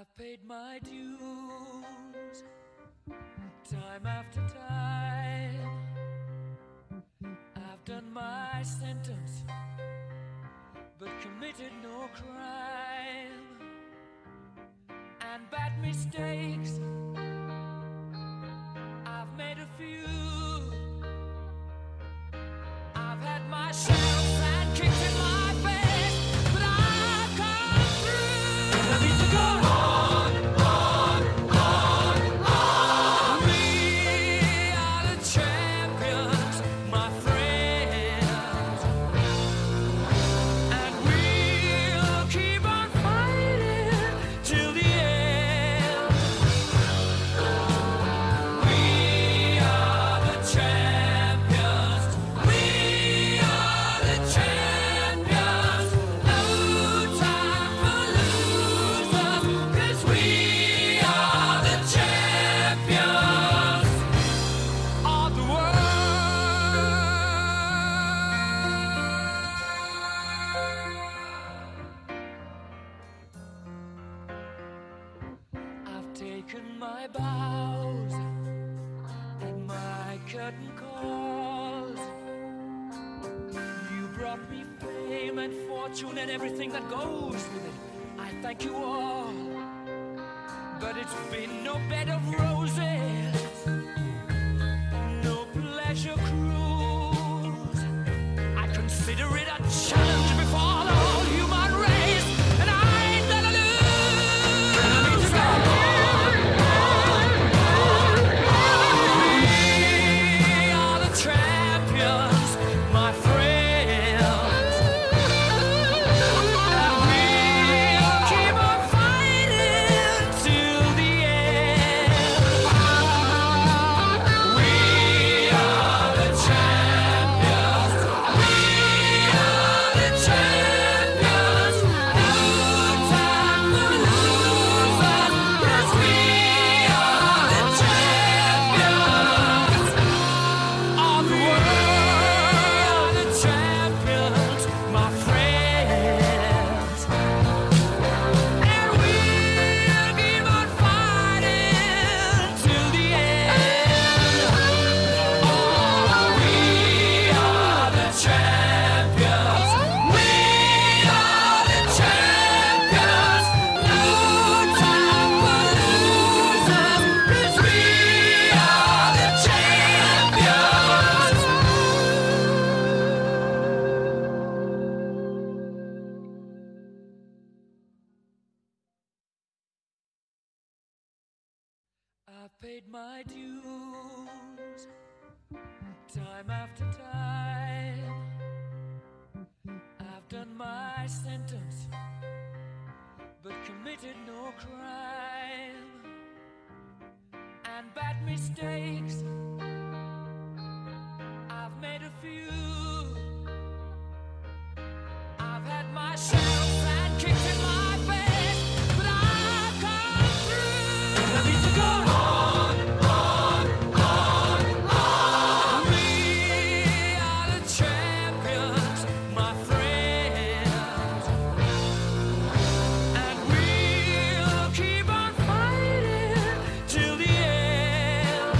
I've paid my dues, time after time. I've done my sentence, but committed no crime. And bad mistakes, I've made a few. I've had my shells and kicks in my face, but I've come through. I need to go on. We are the champions, my friends, and we'll keep on fighting till the end. We are the champions. We are the champions. No time for losers, 'cause we are the champions of the world. I've taken my bows and my curtain calls. You brought me fame and fortune and everything that goes with it. I thank you all, but it's been no bed of roses, no pleasure cruise. I consider it a challenge before the whole human race, and I ain't gonna lose. We are the champions, my friends, and we'll keep on fighting till the end. We are the champions. We are the champions. No time for losers, 'cause we are the champions of the world. The champions, my friends, and we'll keep on fighting till the end. Oh, we are the champions. We are the champions. No time for losers, 'cause we are the champions. I've paid my dues, time after time. I've done my sentence, but committed no crime. And bad mistakes, I've made a few. I've had my shells and kicks in my face, but I've come through. I need to go on. We are the champions, my friends, and we'll keep on fighting till the end.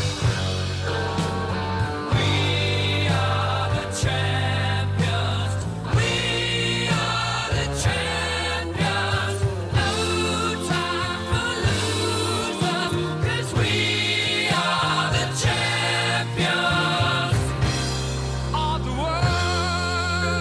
We are the champions. We are the champions. No time for losers, 'cause we are the champions of the world.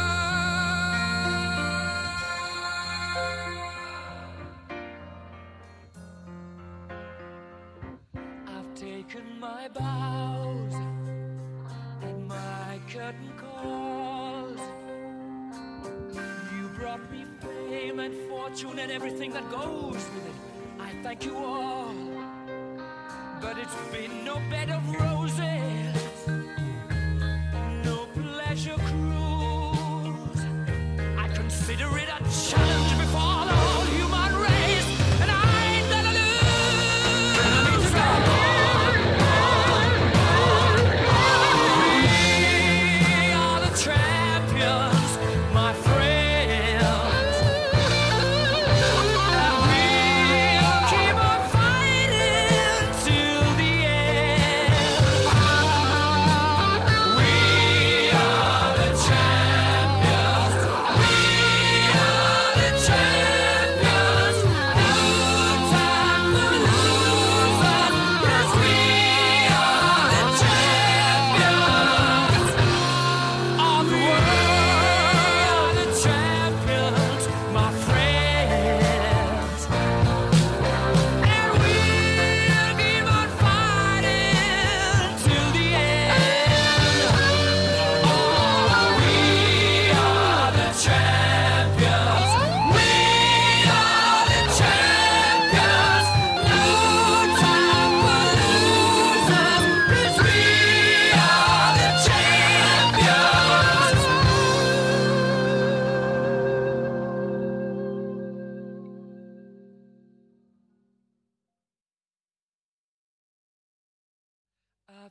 I've taken my bows and my curtain calls. You brought me fame and fortune and everything that goes with it. I thank you all, but it's been no bed of roses, no pleasure cruise. I consider it a challenge before the whole human race, and I ain't gonna lose. We are the champions, my friends, and we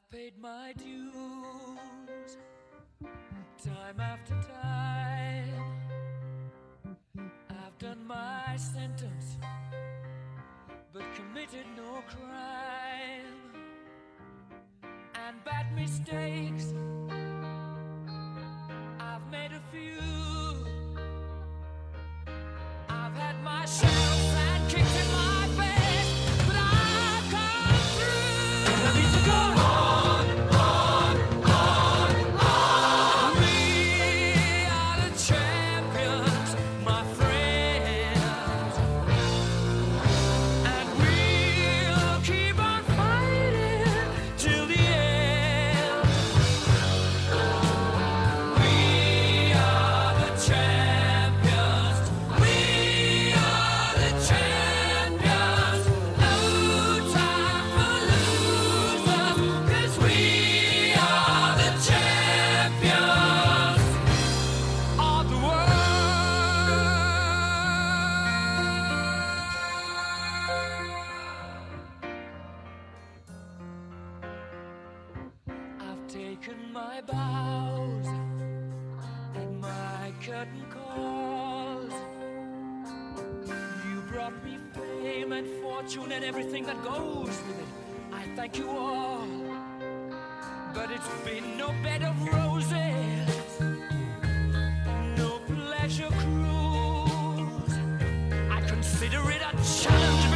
I've paid my dues time after time. I've done my sentence but committed no crime. And bad mistakes I've made a few. I've had my shells and kicks in my face, but I've come through. And I need to go on. We are the champions, my friends, and we'll keep on fighting till the end. We are the champions. We are the champions. No time for losers, 'cause we are the champions of the world. I've taken my bows and my curtain calls. You brought me fame and fortune and everything that goes with it. I thank you all, but it's been no bed of roses, no pleasure cruise. I consider it a challenge